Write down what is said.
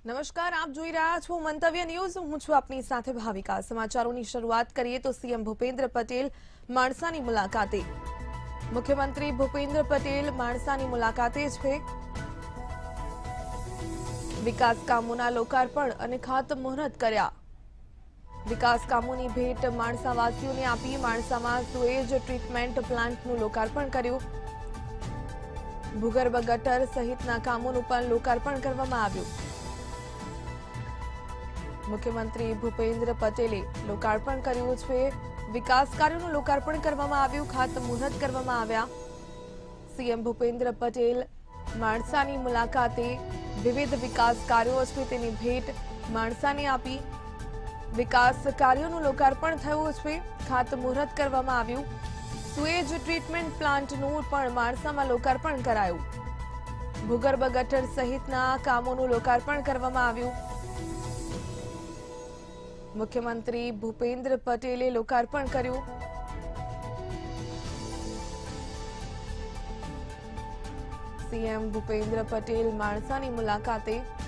નમસ્કાર, આપ જોઈ રહ્યા છો મંતવ્ય ન્યૂઝ। હું છું આપની સાથે ભાવિકા। સમાચારોની શરૂઆત કરીએ તો સીએમ ભૂપેન્દ્ર પટેલ માણસાની મુલાકાતે। મુખ્યમંત્રી ભૂપેન્દ્ર પટેલ માણસાની મુલાકાતે છે। વિકાસ કામોના લોકાર્પણ અને ખાતમુહૂર્ત કર્યા। વિકાસ કામોની ભેટ માણસાવાસીઓને આપી। માણસામાં સુએજ ટ્રીટમેન્ટ પ્લાન્ટનું લોકાર્પણ કર્યું। ભૂગર્ભ ગટર સહિતના કામોનું પણ લોકાર્પણ કરવામાં આવ્યું। मुख्यमंत्री भूपेन्द्र पटेले लोकार्पण कर्युं छे। विकास कार्यों लोकार्पण करवामां आव्युं, खातमुहूर्त करवामां आव्या। सीएम भूपेन्द्र पटेल माणसानी मुलाकाते विविध विकास कार्यों छे तेनी भेट माणसाने आपी। विकास कार्यों लोकार्पण थयुं छे, खातमुहूर्त करवामां आव्युं। सुएज ट्रीटमेंट प्लांटनुं पण माणसामां लोकार्पण करायुं। भूगर्भ गटर सहितना कामोनुं लोकार्पण करवामां आव्युं। मुख्यमंत्री भूपेन्द्र पटेले लोकार्पण कर्युं। सीएम भूपेन्द्र पटेल माणसानी मुलाकाते